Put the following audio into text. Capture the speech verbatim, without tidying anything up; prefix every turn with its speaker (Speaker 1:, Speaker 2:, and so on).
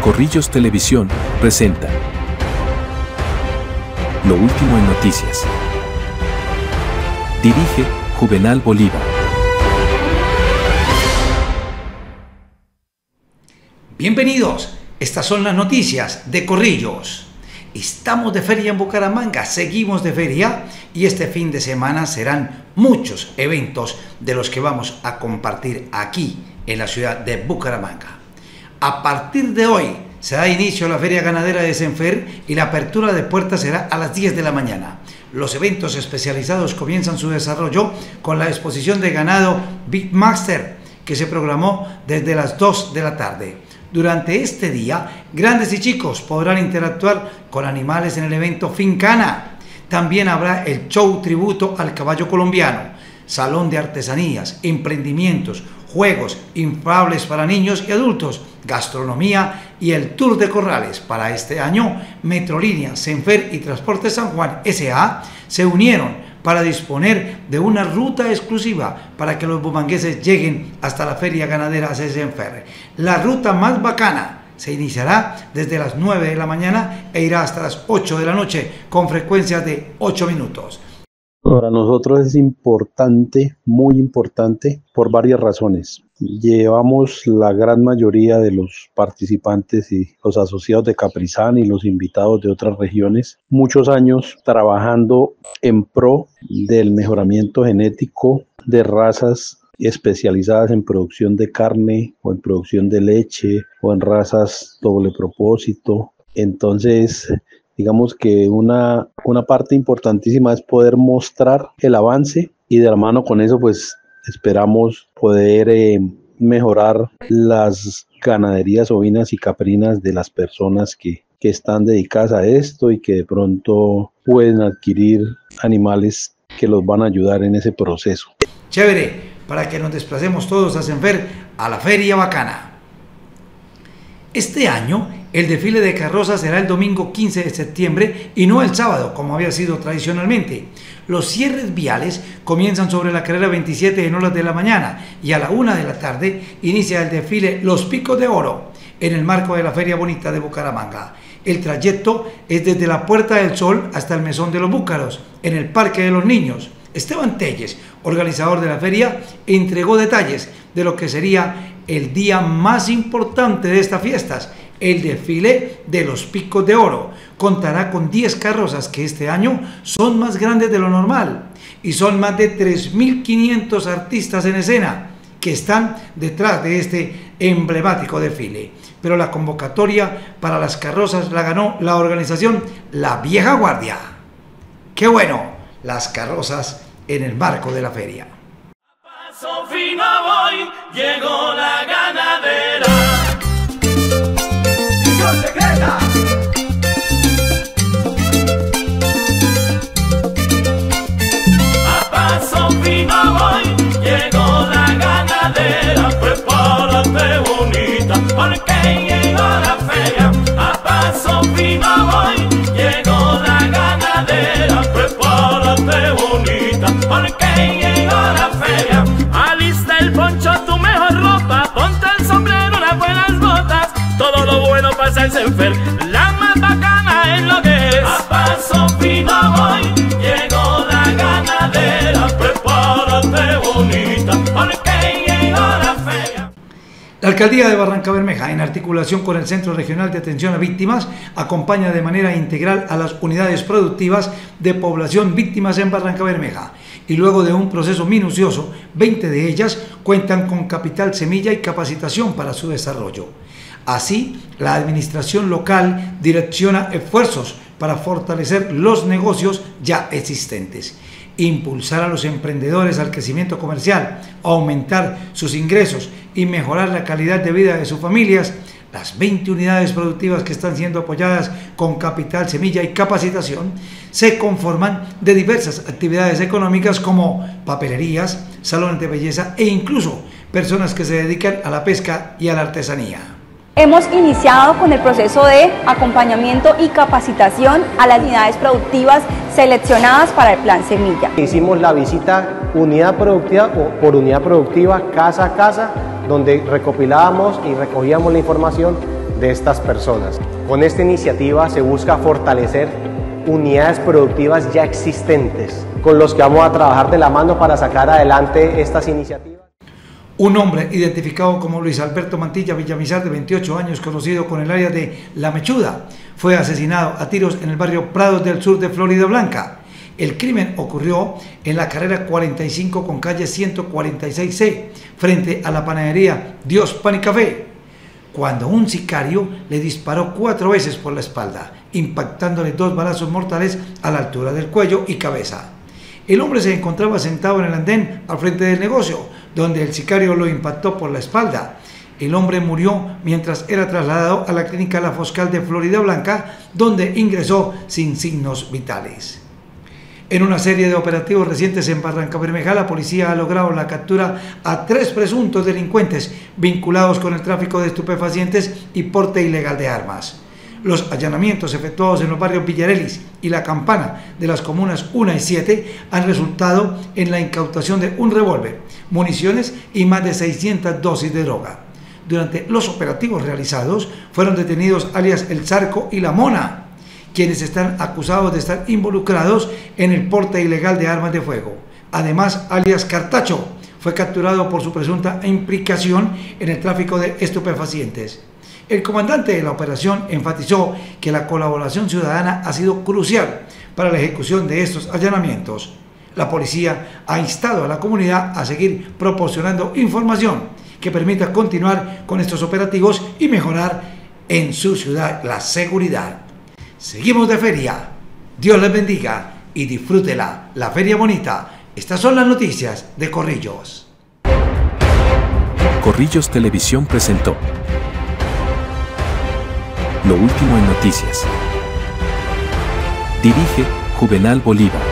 Speaker 1: Corrillos Televisión presenta Lo último en noticias. Dirige Juvenal Bolívar.
Speaker 2: Bienvenidos, estas son las noticias de Corrillos. Estamos de feria en Bucaramanga, seguimos de feria y este fin de semana serán muchos eventos de los que vamos a compartir aquí en la ciudad de Bucaramanga. A partir de hoy se da inicio a la Feria Ganadera de Senfer y la apertura de puertas será a las diez de la mañana. Los eventos especializados comienzan su desarrollo con la exposición de ganado Big Master, que se programó desde las dos de la tarde. Durante este día, grandes y chicos podrán interactuar con animales en el evento Fincana. También habrá el show tributo al caballo colombiano, salón de artesanías, emprendimientos, juegos inflables para niños y adultos, gastronomía y el tour de corrales. Para este año, Metrolínea, Senfer y Transportes San Juan S A se unieron para disponer de una ruta exclusiva para que los bumangueses lleguen hasta la Feria Ganadera de Senfer. La ruta más bacana se iniciará desde las nueve de la mañana e irá hasta las ocho de la noche con frecuencias de ocho minutos.
Speaker 3: Para nosotros es importante, muy importante, por varias razones. Llevamos la gran mayoría de los participantes y los asociados de Caprizán y los invitados de otras regiones muchos años trabajando en pro del mejoramiento genético de razas especializadas en producción de carne o en producción de leche o en razas doble propósito. Entonces, digamos que una, una parte importantísima es poder mostrar el avance y de la mano con eso pues esperamos poder eh, mejorar las ganaderías ovinas y caprinas de las personas que, que están dedicadas a esto y que de pronto pueden adquirir animales que los van a ayudar en ese proceso.
Speaker 2: Chévere, para que nos desplacemos todos a Senfer a la Feria Bacana. Este año el desfile de carrozas será el domingo quince de septiembre y no el sábado como había sido tradicionalmente. Los cierres viales comienzan sobre la carrera veintisiete en horas de la mañana y a la una de la tarde inicia el desfile Los Picos de Oro en el marco de la Feria Bonita de Bucaramanga. El trayecto es desde la Puerta del Sol hasta el Mesón de los Búcaros en el Parque de los Niños. Esteban Telles, organizador de la feria, entregó detalles de lo que sería el día más importante de estas fiestas, el desfile de los Picos de Oro. Contará con diez carrozas que este año son más grandes de lo normal y son más de tres mil quinientos artistas en escena que están detrás de este emblemático desfile. Pero la convocatoria para las carrozas la ganó la organización La Vieja Guardia. ¡Qué bueno! Las carrozas en el marco de la feria.
Speaker 4: A paso fino voy, llegó la ganadera. Misión secreta. A paso fino voy, llegó la ganadera. Prepárate bonita, porque llegó la feria. A paso fino voy, llegó la ganadera. Prepárate bonita, porque llegó la feria. Alista el poncho, tu mejor ropa, ponte el sombrero, unas buenas botas. Todo lo bueno pasa en Senfer, la más bacana es lo que es. A paso fino voy, llegó la ganadera. Prepárate bonita, porque llegó la feria.
Speaker 2: La Alcaldía de Barrancabermeja, en articulación con el Centro Regional de Atención a Víctimas, acompaña de manera integral a las unidades productivas de población víctimas en Barrancabermeja. Y luego de un proceso minucioso, veinte de ellas cuentan con capital semilla y capacitación para su desarrollo. Así, la administración local direcciona esfuerzos para fortalecer los negocios ya existentes, impulsar a los emprendedores al crecimiento comercial, aumentar sus ingresos y mejorar la calidad de vida de sus familias. Las veinte unidades productivas que están siendo apoyadas con capital semilla y capacitación se conforman de diversas actividades económicas como papelerías, salones de belleza e incluso personas que se dedican a la pesca y a la artesanía.
Speaker 5: Hemos iniciado con el proceso de acompañamiento y capacitación a las unidades productivas seleccionadas para el Plan Semilla.
Speaker 6: Hicimos la visita unidad productiva o por unidad productiva, casa a casa, donde recopilábamos y recogíamos la información de estas personas. Con esta iniciativa se busca fortalecer unidades productivas ya existentes, con los que vamos a trabajar de la mano para sacar adelante estas iniciativas.
Speaker 2: Un hombre identificado como Luis Alberto Mantilla Villamizar, de veintiocho años, conocido con el área de La Mechuda, fue asesinado a tiros en el barrio Prados del sur de Florida Blanca. El crimen ocurrió en la carrera cuarenta y cinco con calle ciento cuarenta y seis C, frente a la panadería Dios Pan y Café, cuando un sicario le disparó cuatro veces por la espalda, impactándole dos balazos mortales a la altura del cuello y cabeza. El hombre se encontraba sentado en el andén al frente del negocio, donde el sicario lo impactó por la espalda. El hombre murió mientras era trasladado a la clínica La Foscal de Florida Blanca, donde ingresó sin signos vitales. En una serie de operativos recientes en Barrancabermeja, la policía ha logrado la captura a tres presuntos delincuentes vinculados con el tráfico de estupefacientes y porte ilegal de armas. Los allanamientos efectuados en los barrios Villarelis y La Campana de las comunas uno y siete han resultado en la incautación de un revólver, municiones y más de seiscientas dosis de droga. Durante los operativos realizados fueron detenidos alias El Zarco y La Mona, quienes están acusados de estar involucrados en el porte ilegal de armas de fuego. Además, alias Cartacho fue capturado por su presunta implicación en el tráfico de estupefacientes. El comandante de la operación enfatizó que la colaboración ciudadana ha sido crucial para la ejecución de estos allanamientos. La policía ha instado a la comunidad a seguir proporcionando información que permita continuar con estos operativos y mejorar en su ciudad la seguridad. Seguimos de feria. Dios les bendiga y disfrútela, la feria bonita. Estas son las noticias de Corrillos.
Speaker 1: Corrillos Televisión presentó Lo último en noticias. Dirige Juvenal Bolívar.